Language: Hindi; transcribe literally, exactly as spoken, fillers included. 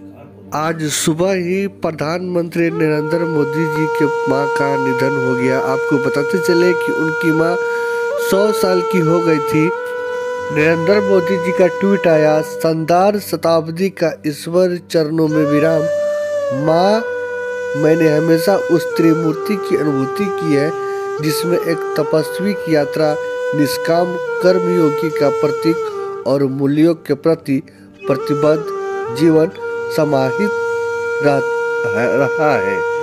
आज सुबह ही प्रधानमंत्री नरेंद्र मोदी जी के मां का निधन हो गया। आपको बताते चले कि उनकी मां सौ साल की हो गई थी। नरेंद्र मोदी जी का ट्वीट आया, शानदार शताब्दी का ईश्वर चरणों में विराम। माँ, मैंने हमेशा उस त्रिमूर्ति की अनुभूति की है जिसमें एक तपस्वी की यात्रा, निष्काम कर्मयोगी का प्रतीक और मूल्यों के प्रति प्रतिबद्ध जीवन समाहित रह, रहा है।